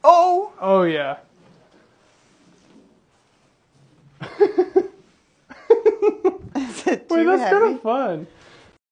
Oh! Oh, yeah. Is it Wait, too that's heavy? kind of fun.